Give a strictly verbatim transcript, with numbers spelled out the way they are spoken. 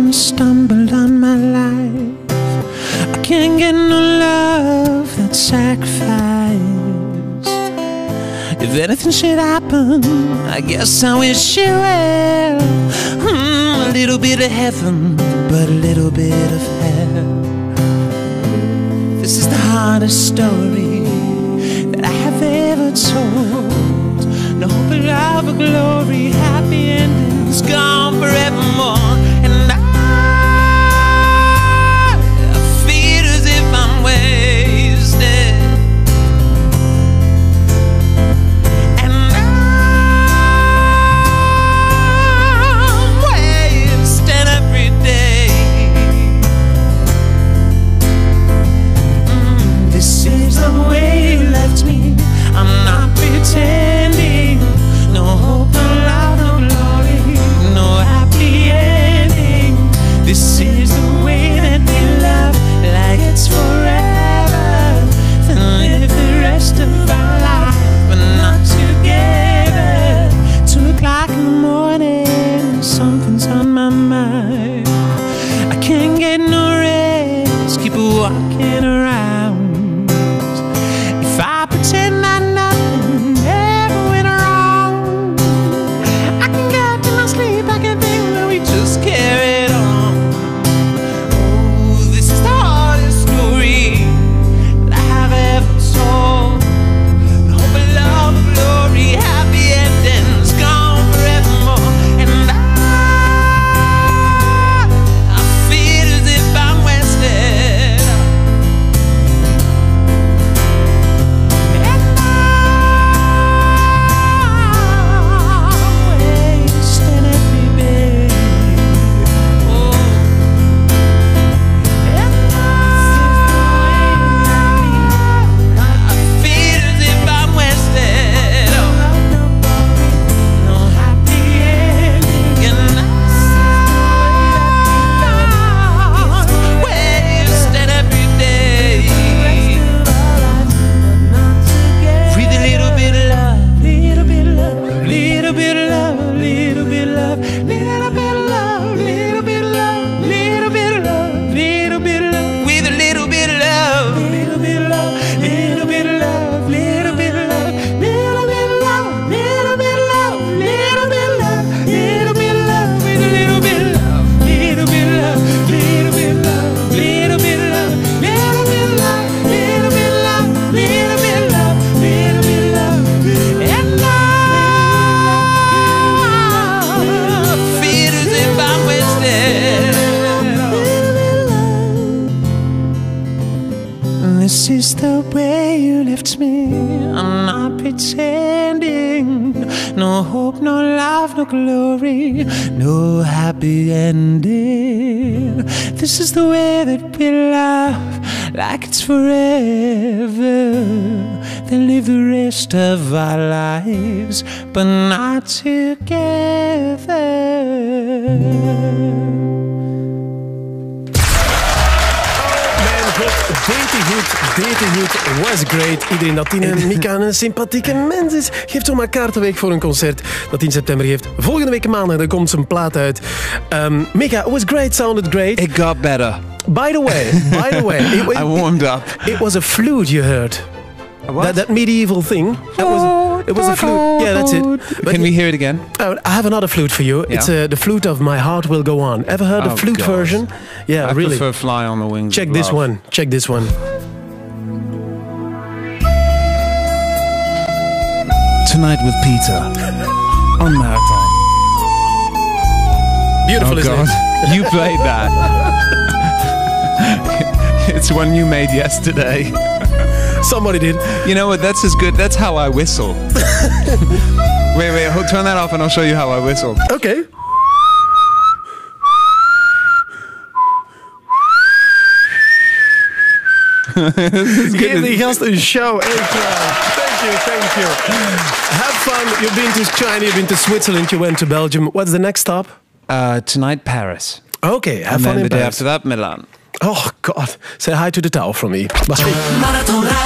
and stumbled on my life. I can't get no love that's sacrifice. If anything should happen, I guess I wish you well. mm, A little bit of heaven, but a little bit of hell. This is the hardest story that I have ever told. No hope of love or glory, happy endings gone forevermore. And I, I feel as if I'm wasted. And I'm wasting every day. mm, This is the way you left me. I'm not pretending. No hope, no love, no glory, no happy ending. This is the way that we love, like it's forever. Then live the rest of our life, but not together. Two o'clock in the morning, something's on my mind. I can't get no rest, keep walking around. If I pretend that nothing ever went wrong, I can get to my sleep, I can think that we just carried on. Oh, this is the hardest story that I have ever told. No hope of love or glory, happy endings gone forevermore. And I, I feel as if I'm wasted. And I'm wasting every day. Oh, and I feel as if I'm wasted. Oh, no happy ending. And I'm wasting every day. Breathe a little bit of love, little bit of love, little bit of love, little bit of love, little bit of love, little bit of love, little bit of love, little bit of love, with a little bit of love, little bit of love, little bit of love, little bit of love, little bit of love, little bit of love, little bit of love, little bit of love, with a little bit of love, little bit of love, little bit of love, little bit of love, little bit of love, little bit of love, little bit of love, little bit of love, and I feel as if I'm wasted. This is the way you left me. I'm not pretending. No hope, no love, no glory, no happy ending. This is the way that we love, like it's forever. Then live the rest of our lives, but not together. Deed hij goed, deed hij goed, was great. Iedereen dat Tine en Mika een sympathieke mens is, geeft zomaar kaarten weg voor een concert dat in september heeft. Volgende week maandag dan komt zijn plaat uit. Um, Mika, it was great, sounded great. It got better. By the way, by the way, it, I warmed up. It was a flute you heard. A what? That, that medieval thing. That was, it was a flute. Yeah, that's it. But Can we hear it again? Oh, I have another flute for you. Yeah? It's uh, the flute of My Heart Will Go On. Ever heard Oh, the flute God. version? Yeah, I really. prefer Fly on the Wings Check of this Love. one. Check this one. Tonight with Peter on Maritime. Beautiful, Oh isn't God, it? you played that. It's one you made yesterday. Somebody did. You know what? That's as good. That's how I whistle. Wait, wait. Hold, turn that off, and I'll show you how I whistle. Okay. Geef die gast een show. Echt waar. Thank you, thank you. Have fun. You've been to China, you've been to Switzerland, you went to Belgium. What's the next stop? Uh, tonight, Paris. Okay, have And fun then in the day Paris. after that, Milan. Oh, God. Say hi to the towel from me. Bye. Marathon